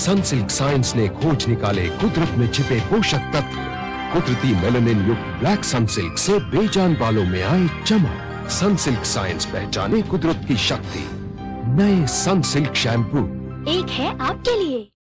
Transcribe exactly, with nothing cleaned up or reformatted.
Sunsilk science ने खोज निकाले कुदरत में छिपे पोषक तत्व। कुदरती मेलानिन युक्त ब्लैक सनसिल्क से बेजान बालों में आए चमक। सनसिल्क साइंस पहचाने कुदरत की शक्ति। नए सनसिल्क शैम्पू। एक है आपके लिए।